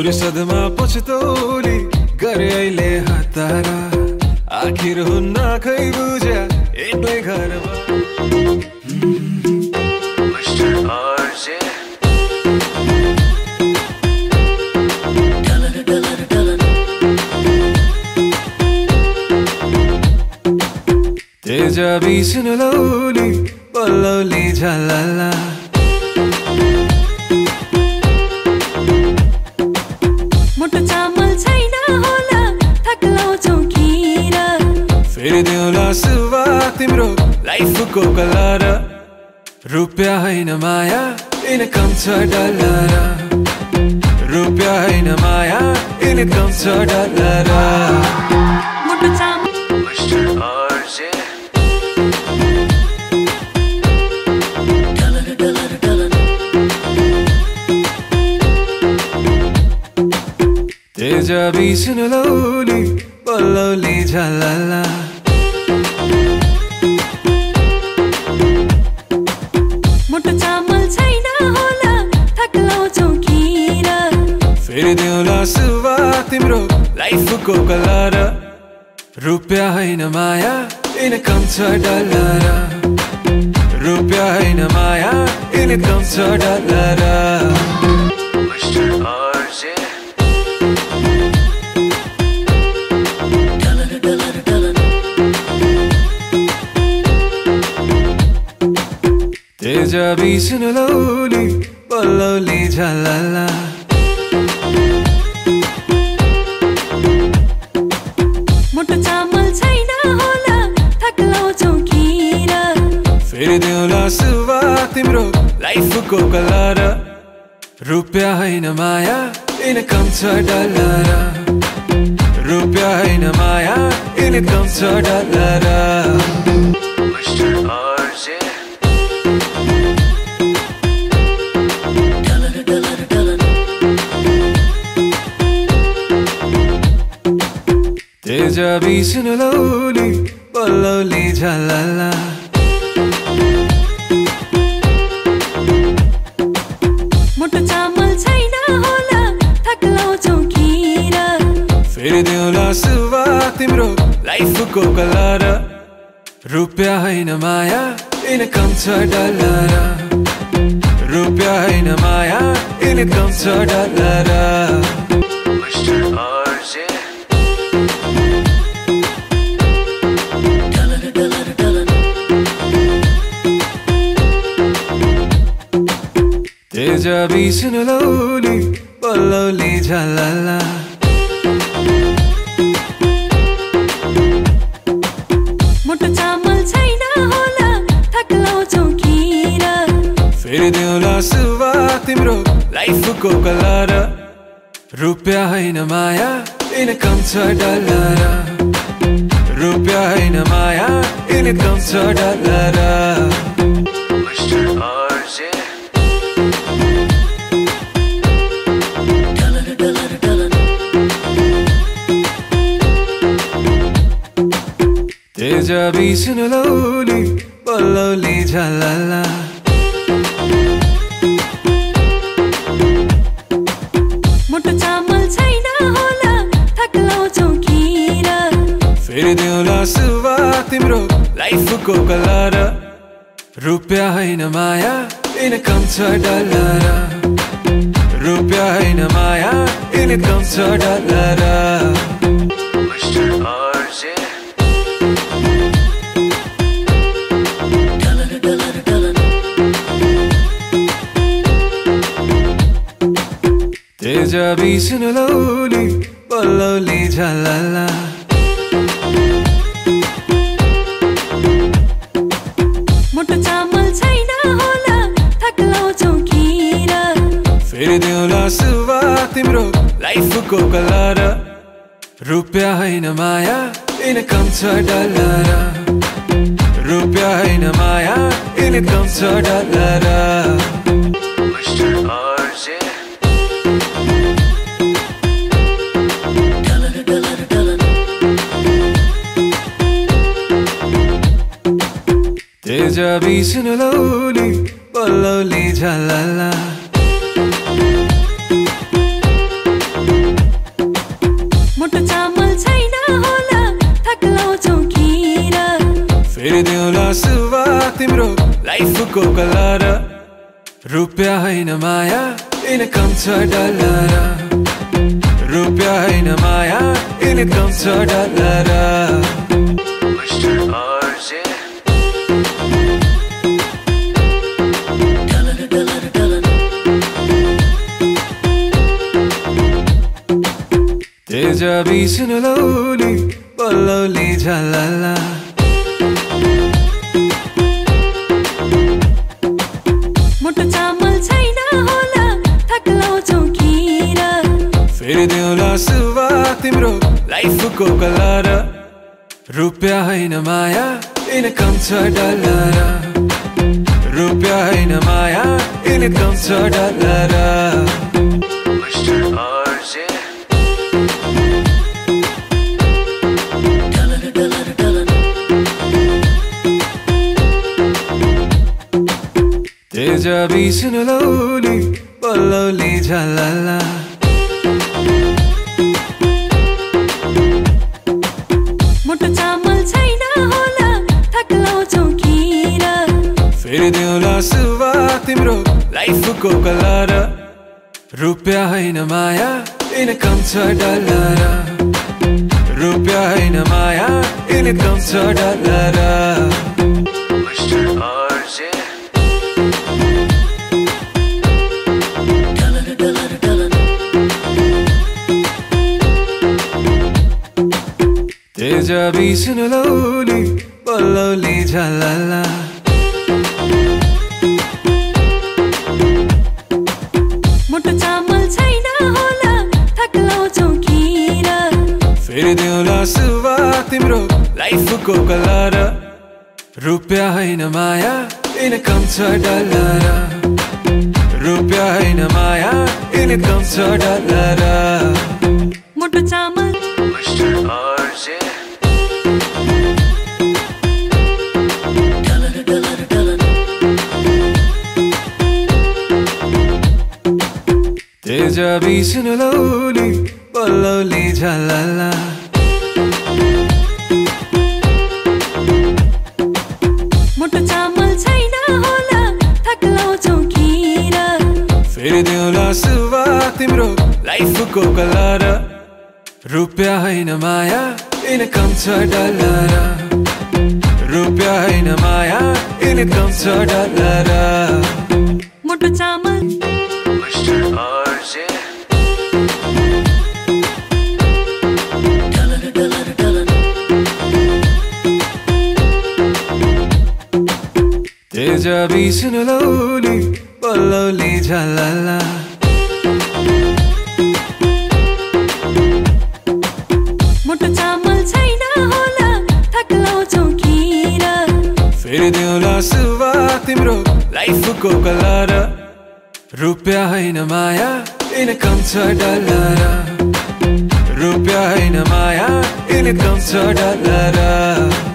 फुर्सदमा पछतौली गरे अहिले हतारा आखिर हुन्न खै बुझ्या एक्लै घरमा तेजाबी सुनलौली पल्लौली झलला मोटो चामल छैन होला थक्लौ चौकीर फेरि देउला सुवास तिम्रो लाइफको कलर रुपियाँ होइन माया इनकम छ डलर रुपियाँ होइन माया इनकम छ डलर मोटो चामल तेजाबी सुनलौली पल्लौली झलला मोटो चामल छैन होला थक्लौ चौकीर फेरि देउला सुवास तिम्रो लाइफको कलर रुपियाँ होइन माया इनकम छ डलर रुपियाँ होइन माया इनकम छ डलर तेजाबी सुनलौली पल्लौली झलला मोटो चामल छैन होला थक्लौ चौकीर फेरि देउला सुवास तिम्रो लाइफको कलर रुपियाँ होइन माया इनकम छ डलर रुपियाँ होइन माया इनकम छ डलर तेजाबी सुनलौली पल्लौली झलला मोटो चामल छैन होला थक्लौ चौकीर फेरि देउला सुवास तिम्रो लाइफको कलर रुपियाँ होइन माया इनकम छ डलर रुपियाँ होइन माया इनकम छ डलर तेजाबी सुनलौली पल्लौली झलला मोटो चामल छैन होला थक्लौ चौकीर फेरि देउला सुवास तिम्रो लाइफको कलर रुपियाँ होइन माया इनकम छ डलर रुपियाँ होइन माया इनकम छ डलर तेजाबी सुनलौली पल्लौली झलला मोटो चामल छैन होला थक्लौ चौकीर फेरि देउला सुवास तिम्रो लाइफको कलर रुपियाँ होइन माया इनकम छ डलर रुपियाँ होइन माया इनकम छ डलर तेजाबी सुनलौली पल्लौली झलला मोटो चामल छैन होला थक्लौ चौकीर फेरि देउला सुवास तिम्रो लाइफको कलर रुपियाँ होइन माया इनकम छ डलर रुपियाँ होइन माया इनकम छ डलर तेजाबी सुनलौली पल्लौली झलला मोटो चामल छैन होला थक्लाउँछौ खिर फेरि देउला सुवा तिम्रो लाइफको कलर रुपियाँ होइन माया इनकम छ डलर रुपियाँ होइन माया इनकम छ डलर तेजाबी सुनलौली बल्लौली झलला मोटो चामल छैन होला थक्लाउँछौ खिर फेरि देउला सुवा तिम्रो लाइफको कलर रुपियाँ होइन माया इनकम छ डलर रुपियाँ होइन माया इनकम छ डलर तेजाबी सुनलौली बल्लौली झलला मोटो चामल छैन होला थक्लाउँछौ खिर फेरि देउला सुवा तिम्रो लाइफको कलर रुपियाँ होइन माया इनकम छ डलर रुपियाँ होइन माया इनकम छ डलर तेजाबी सुनलौली बल्लौली झलला मोटो चामल छैन होला थक्लाउँछौ खिर फेरि देउला सुवा तिम्रो लाइफको कलर रुपियाँ होइन माया इनकम छ डलर रुपियाँ होइन माया इनकम छ डलर मोटो चामल तेजाबी सुनलौली बल्लौली झलला मोटो चामल छैन होला थक्लाउँछौ खिर फेरि देउला सुवा तिम्रो लाइफको कलर रुपियाँ होइन माया इनकम छ डलर रुपियाँ होइन माया इनकम छ डलर मोटो चामल तेजाबी सुनलौली बल्लौली झलला मोटो चामल छैन होला थक्लाउँछौ खिर फेरि देउला सुवा तिम्रो लाइफको कलर रुपियाँ होइन माया इनकम छ डलर रुपियाँ होइन माया इनकम छ डलर